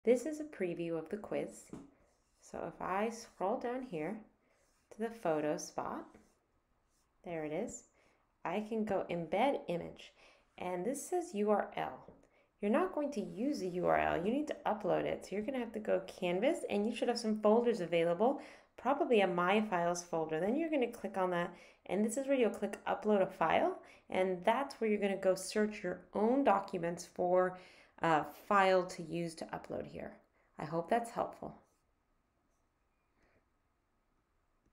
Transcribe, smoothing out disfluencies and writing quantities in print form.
This is a preview of the quiz. So if I scroll down here to the photo spot, there it is, I can go embed image, and this says URL. You're not going to use the URL, you need to upload it. So you're gonna have to go Canvas, and you should have some folders available, probably a My Files folder. Then you're gonna click on that, and this is where you'll click Upload a File, and that's where you're gonna go search your own documents for a file to use to upload here. I hope that's helpful.